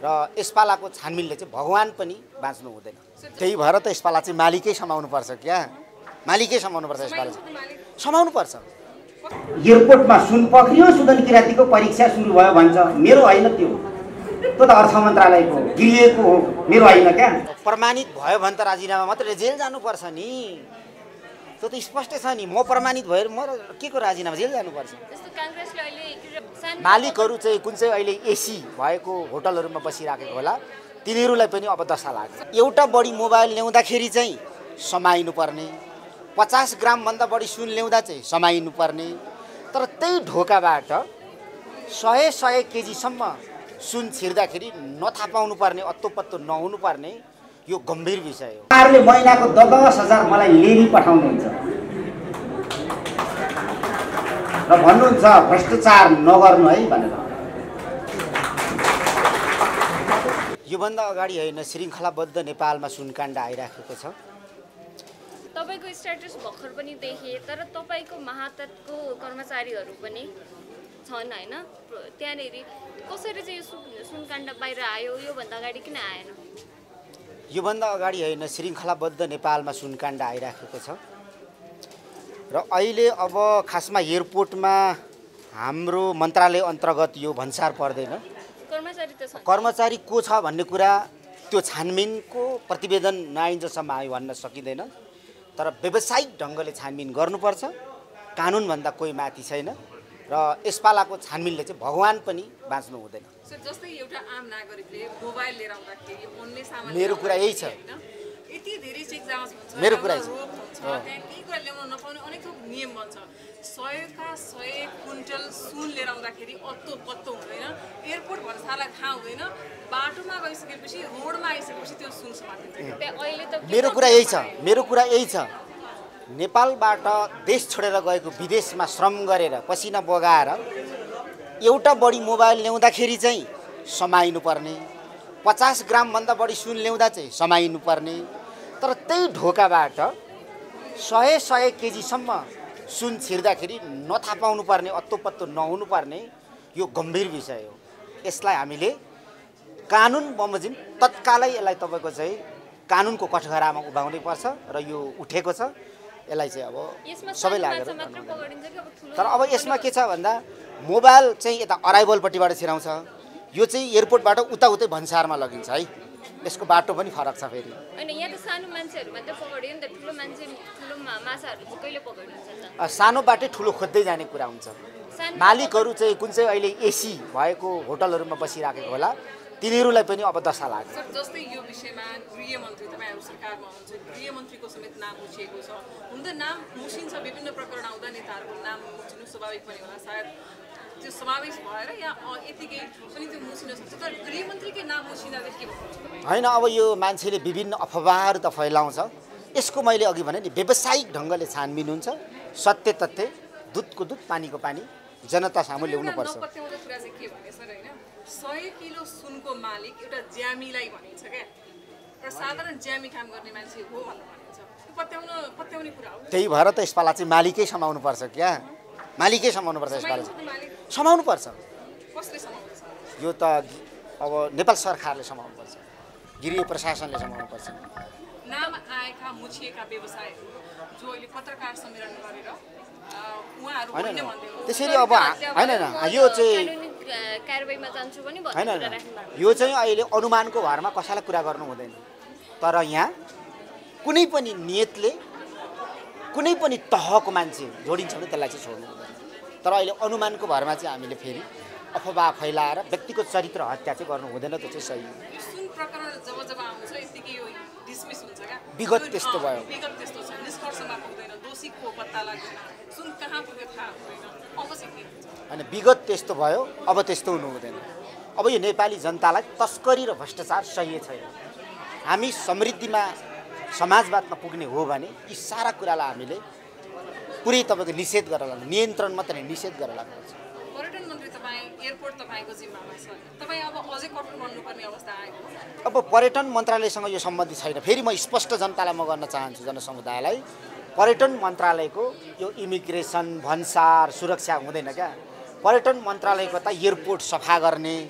र यसपालाको छानबिनले चाहिँ भगवान पनि बाँच्नु हुँदैन। त्यही भएर त यसपाला चाहिँ मालिकै समाउनु पर्छ क्या, मालिकै समाउनु पर्छ, यसपाला समाउनु पर्छ। एयरपोर्टमा सुन पक्रियो, सुदन किराँतीको परीक्षा सुरु भयो भन्छ, मेरो होइन त्यो त अर्थ मन्त्रालयको गृहको हो, मेरो होइन क्या। प्रमाणित भयो भने त राजीनामा मात्रै, जेल जानुपर्छ नि, त्यो त स्पष्ट छ नि। म प्रमाणित भएर म के को राजीनामा, जेल जानुपर्छ। मालिकहरू चाहिँ कुन चाहिँ अहिले एसी भएको होटलहरूमा बसिराखेको होला, तिनीहरूलाई पनि अब दशा लाग्छ। एउटा बढी मोबाइल ल्याउँदाखेरि चाहिँ समाइनु पर्ने, 50 ग्रामभन्दा बढी सुन ल्याउँदा चाहिँ समाइनु पर्ने, तर त्यही ढोकाबाट 100 केजीसम्म सुन छिर्दाखेरि नथापाउनु पर्ने, अत्तो-पत्तो नहुनु पर्ने, यो गम्भीर विषय हो। सरकारले महिनाको 10,000 मलाई लेनी पठाउनुहुन्छ र भन्नुहुन्छ भ्रष्टाचार नगर्नु है भनेर। योभन्दा अगाडि होइन, श्रृङ्खलाबद्ध नेपालमा सुनकाण्ड आइराखेको छ। तपाईको स्ट्याटस भर्खर पनि देखे, तर तपाईको महाततको कर्मचारीहरू पनि छन् हैन, त्यहाँनेरि कसरी चाहिँ यो सुनकाण्ड बाहिर आयो, योभन्दा अगाडि किन आएन? योभन्दा अगाडि होइन, श्रृङ्खलाबद्ध नेपालमा सुनकाण्ड आइराखेको छ र अहिले अब खासमा एयरपोर्टमा हाम्रो मन्त्रालय अन्तर्गत यो भन्सार पर्दैन। कर्मचारी को छ भन्ने कुरा त्यो छानबिनको प्रतिवेदन नआइन्जेलसम्म हामी भन्न सकिँदैन, तर व्यावसायिक ढङ्गले छानबिन गर्नुपर्छ। कानुनभन्दा कोही माथि छैन र यसपालाको छानबिनले चाहिँ भगवान पनि बाँच्नु हुँदैन। जस्तै एउटा आम नागरिकले मोबाइल लिएर आउँदाखेरि अन्य सामान, मेरो कुरा यही छ, यति धेरै चेक जाँच हुन्छ, मेरो कुरा रोक हुन्छ, त्यहाँ केही कुरा ल्याउन नपाउने अनेक थोक नियम बन्छ। 100 क्विन्टल सुन लिएर आउँदाखेरि अत्तो पत्तो हुँदैन, एयरपोर्ट भन्सारलाई थाहा हुँदैन, बाटोमा गइसकेपछि रोडमा आइसकेपछि त्यो सुन समातिन्छ। मेरो कुरा यही छ, मेरो कुरा यही छ। नेपालबाट देश छोडेर गएको, विदेशमा श्रम गरेर पसिना बगाएर एउटा बढी मोबाइल ल्याउँदाखेरि चाहिँ समाइनु पर्ने, 50 ग्रामभन्दा बढी सुन ल्याउँदा चाहिँ समाइनु पर्ने, तर त्यही ढोकाबाट 100 केजीसम्म सुन छिर्दाखेरि नथापाउनु पर्ने, अत्तो-पत्तो नहुनु पर्ने, यो गम्भीर विषय हो। यसलाई हामीले कानुन बमोजिम तत्कालै यसलाई तपाईँको चाहिँ कानुनको कठघरामा उभाउनै पर्छ र यो उठेको छ। यसलाई चाहिँ अब सबै लागेर, तर अब यसमा के छ भन्दा मोबाइल चाहिँ यता अराइभलपट्टिबाट छिराउँछ, यो चाहिँ एयरपोर्टबाट उताउतै भन्सारमा लगिन्छ है, यसको बाटो पनि फरक छ फेरि। हैन, यहाँ त सानो मान्छेहरु मात्रै पकड्यो नि त, ठुलो मान्छे ठुलो माछाहरु चाहिँ कहिले पकडिन्छ त? सानो बाटै ठुलो खोज्दै जाने कुरा हुन्छ। मालिकहरू चाहिँ कुन चाहिँ अहिले एसी भएको होटलहरूमा बसिराखेको होला, तिनीहरूलाई पनि अब दशा लाग्छ। सर, जस्तै यो विषयमा गृहमन्त्री तपाईहरु सरकारमा हुनुहुन्छ, गृहमन्त्रीको समेत नाम मुछिएको छ। हुन त नाम मुछिन्छ, विभिन्न प्रकरण आउँदा नेताहरूको नाम मुछिनु स्वाभाविक पनि होला, सायद त्यो समावेश भएर या यतिकै पनि त्यो मुछिन सक्छ, तर गृहमन्त्रीकै नाम मुछिँदा के भन्नुहुन्छ? होइन, अब यो मान्छेले विभिन्न अफवाहहरू त फैलाउँछ। यसको मैले अघि भने नि व्यावसायिक ढङ्गले छानबिन हुन्छ, सत्य तथ्य, दुधको दुध पानीको पानी जनता सामु ल्याउनुपर्छ। 100 किलो सुनको मालिक एउटा ज्यामीलाई भनिन्छ क्या, र साधारण ज्यामी काम गर्ने मान्छे हो भनेर भनिन्छ, पत्याउने कुरा हो। त्यही भएर त यसपाला चाहिँ मालिकै समाउनु पर्छ क्या, मालिकै समाउनु पर्छ, यसपाला समाउनु पर्छ। कसले समाउँछ? यो त अब नेपाल सरकारले समाउनु पर्छ, गृह प्रशासनले समाउनु पर्छ। नाम आएका मुछिएका व्यवसायहरू जो अहिले पत्रकार सम्मेलन गरेर उहाँहरू होइन भन्दै हो, त्यसरी अब होइन, यो चाहिँ कारबाहीमा जान्छु पनि होइन, यो चाहिँ अहिले अनुमानको भरमा कसैलाई कुरा गर्नु हुँदैन, तर यहाँ कुनै पनि नियतले कुनै पनि तहको मान्छे जोडिन्छ भने त्यसलाई चाहिँ छोड्नु हुँदैन। तर अहिले अनुमानको भरमा चाहिँ हामीले फेरि अफवाह फैलाएर व्यक्तिको चरित्र हत्या चाहिँ गर्नु हुँदैन, त्यो चाहिँ सही हो। सुन प्रकरण जब आउँछ यतिकै यो डिसमिस हुन्छ क्या, विगत त्यस्तो भयो, विगत त्यस्तो छ, निष्कर्षमा पुग्दैन, दोषीको पत्ता लाग्दैन, सुन कहाँ पुग्यो थाहा हुँदैन, अब चाहिँ के हुन्छ? अनि विगत त्यस्तो भयो, अब त्यस्तो हुनु हुँदैन। अब यो नेपाली जनतालाई तस्करी र भ्रष्टाचार सही छैन। हामी समृद्धिमा समाजवादमा पुग्ने हो भने यी सारा कुरालाई हामीले पुरै तपाईँको निषेध गरेर लाग्नु, नियन्त्रण मात्रै निषेध गरेर लाग्नुपर्छ। पर्यटन मन्त्री तपाईँ, एयरपोर्ट तपाईँको जिम्मामा छ, तपाईँ अब अझै कठोर बन्नुपर्ने अवस्था आएको? अब पर्यटन मन्त्रालयसँग यो सम्बन्धित छैन। फेरि म स्पष्ट जनतालाई म गर्न चाहन्छु, जनसमुदायलाई, पर्यटन मन्त्रालयको यो इमिग्रेसन भन्सार सुरक्षा हुँदैन क्या। पर्यटन मन्त्रालयको त एयरपोर्ट सफा गर्ने,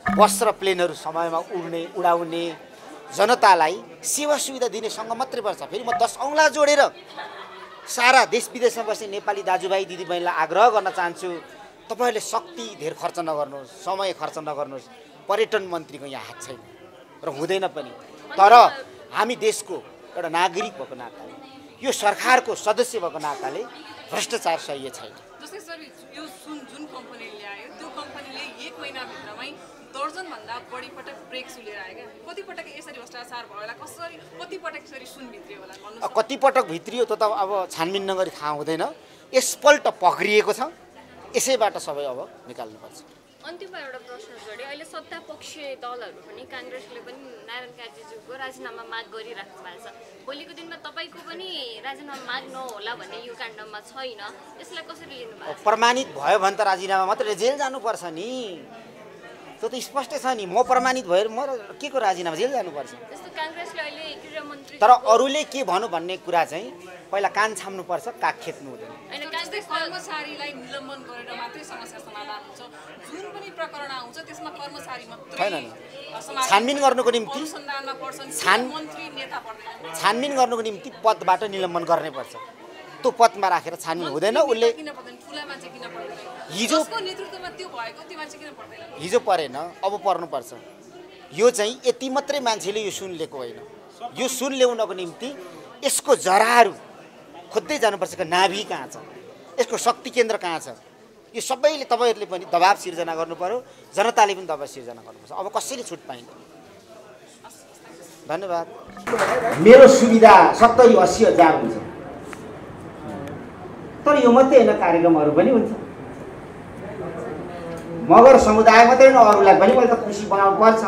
बस र प्लेनहरू समयमा उडाउने जनतालाई सेवा सुविधा दिनेसँग मात्रै पर्छ। फेरि म 10 औँला जोडेर सारा देश विदेशमा बस्ने नेपाली दाजुभाइ दिदीबहिनीलाई आग्रह गर्न चाहन्छु, तपाईँहरूले शक्ति धेर खर्च नगर्नुहोस्, समय खर्च नगर्नुहोस्। पर्यटन मन्त्रीको यहाँ हात छैन र हुँदैन पनि, तर हामी देशको एउटा नागरिक भएको नाताले, यो सरकारको सदस्य भएको नाताले भ्रष्टाचार सही छैन। जस्तै सर यो जुन कम्पनीले ल्यायो त्यो कम्पनीले 1 महिनाभित्रमै दर्जनभन्दा बढी पटक ब्रेक सुलेर आयो क्या। कति पटक यसरी भ्रष्टाचार भयो होला, कसरी कति पटक यसरी सुन भित्रियो होला भन्नुहोस्। कति पटक भित्रियो त अब छानबिन नगरी थाहा हुँदैन। यसपल्ट पक्रिएको छ, यसैबाट सबै अब निकाल्नुपर्छ। अन्तिममा एउटा प्रश्न जोडे, अहिले सत्तापक्षीय दलहरू पनि काङ्ग्रेसले पनि नारायण काजीज्यूको राजीनामा माग गरिराख्नु भएको छ। भोलिको दिनमा तपाईँको पनि राजीनामा माग नहोला भन्ने यो काण्डमा छैन, यसलाई कसरी लिनुभएको? प्रमाणित भयो भने त राजीनामा मात्रै, जेल जानुपर्छ नि, त्यो त स्पष्ट छ नि। म प्रमाणित भएर म के को राजीनामा, जेल जानुपर्छ। जस्तो काङ्ग्रेसले अहिले गृहमन्त्री, तर अरूले के भन्नु भन्ने कुरा चाहिँ पहिला कान छाम्नुपर्छ, काग खेद्नु हुँदैन। हैन, काङ्ग्रेस कर्मचारीलाई निलम्बन गरेर मात्रै समस्या समाधान हुन्छ। जुन पनि प्रकरण आउँछ त्यसमा कर्मचारी मात्रै छैन नि, छानबिन गर्नुको निम्ति अनुसन्धानमा पर्छन्, मन्त्री नेता पर्दैन। छानबिन गर्नुको निम्ति पदबाट निलम्बन गर्नुपर्छ, त्यो पदमा राखेर छानबिन हुँदैन। उसले हिजो हिजो परेन, अब पर्नुपर्छ। यो चाहिँ यति मात्रै मान्छेले यो सुन लिएको होइन, यो सुन ल्याउनको निम्ति यसको जराहरू खोज्दै जानुपर्छ कि नाभि कहाँ छ, यसको शक्ति केन्द्र कहाँ छ। यो सबैले तपाईँहरूले पनि दबाब सिर्जना गर्नु पर्यो, जनताले पनि दबाब सिर्जना गर्नुपर्छ। अब कसैले छुट पाइँदैन। धन्यवाद। मेरो सुविधा 70-80 हजार हुन्छ, तर यो मात्रै होइन, कार्यक्रमहरू पनि हुन्छ। मगर समुदाय मात्रै न, अरूलाई पनि मैले त खुसी बनाउनु पर्छ।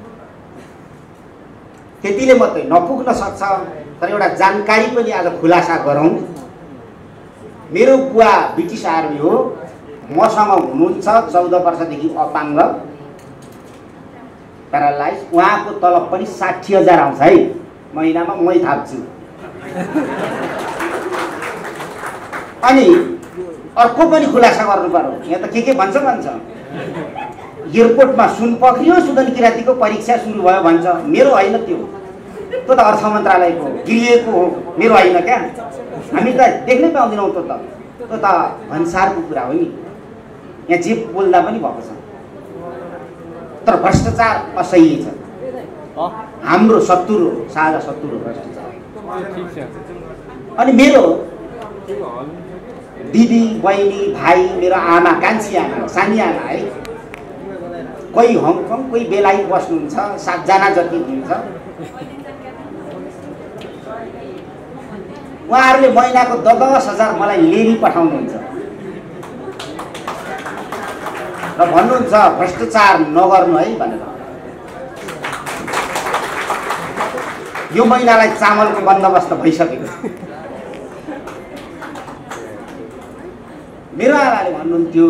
त्यतिले मात्रै नपुग्न सक्छ, तर एउटा जानकारी पनि आज खुलासा गरौँ। मेरो बुवा ब्रिटिस आर्मी हो, मसँग हुनुहुन्छ 14 वर्षदेखि अपाङ्ग, प्यारालाइज। उहाँको तलब पनि 60,000 आउँछ है महिनामा, मै थाप्छु। अनि अर्को पनि खुलासा गर्नु पर्यो, यहाँ त के भन्छ एयरपोर्टमा सुन पक्रियो, सुदन किराँतीको परीक्षा सुरु भयो भन्छ। मेरो होइन त्यो त अर्थ मन्त्रालयको गृहको हो, मेरो होइन क्या। हामी त देख्नै पाउँदैनौँ, त्यो त भन्सारको कुरा हो नि। यहाँ जे बोल्दा पनि भएको छ, तर भ्रष्टाचार असह्य छ। हाम्रो शत्रु हो, साझा शत्रु हो भ्रष्टाचार। अनि मेरो दिदी बहिनी भाइ, मेरो आमा, कान्छी आमा, सानी आमा है, कोही हङकङ, कोही बेलायत बस्नुहुन्छ, 7 जना जति हुन्छ। उहाँहरूले महिनाको 10,000 मलाई लेनी पठाउनुहुन्छ र भन्नुहुन्छ भ्रष्टाचार नगर्नु है भनेर। यो महिनालाई चामलको बन्दोबस्त भइसकेको छ। मेरो आमाले भन्नुहुन्थ्यो,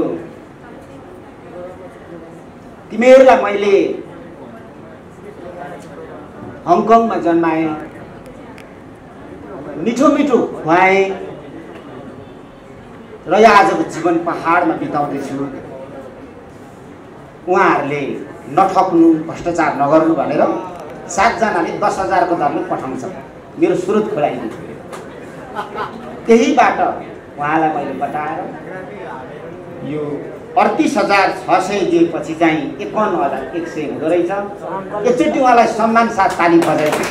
तिमीहरूलाई मैले हङकङमा जन्माएँ, मिठो मिठो खुवाएँ र यो आजको जीवन पहाडमा बिताउँदैछु। उहाँहरूले नठक्नु, भ्रष्टाचार नगर्नु भनेर 7 जनाले 10,000 को दरले पठाउँछ। मेरो स्रोत खोलाइदिनु, त्यहीबाट उहाँलाई मैले बताएर यो 38,600 दिएपछि चाहिँ 51,100 हुँदो रहेछ। एकचोटि उहाँलाई सम्मान साथ ताली बजाइदिनु।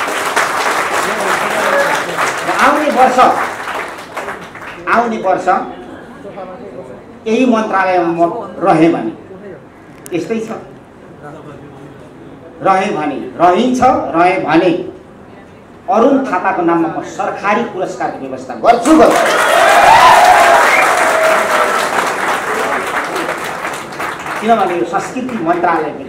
आउने वर्ष यही मन्त्रालयमा रहे भने यस्तै छ, रहे भने रहन्छ, रहे भने अरुण थापाको नाममा म सरकारी पुरस्कारको व्यवस्था गर्छु। किनभने यो संस्कृति मन्त्रालय पनि।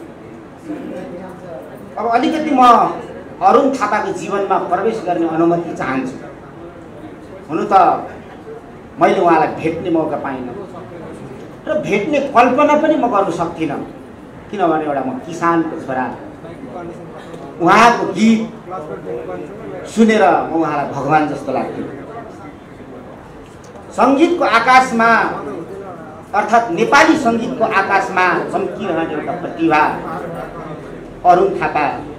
अब अलिकति म अरुण थापाको जीवनमा प्रवेश गर्ने अनुमति चाहन्छु। हुनु त मैले उहाँलाई भेट्ने मौका पाइनँ र भेट्ने कल्पना पनि म गर्न सक्दिनँ, किनभने एउटा म किसानको छोरा। उहाँको गीत सुनेर म उहाँलाई भगवान जस्तो लाग्थ्यो। सङ्गीतको आकाशमा अर्थात् नेपाली सङ्गीतको आकाशमा चम्किरहने एउटा प्रतिभा अरुण थापा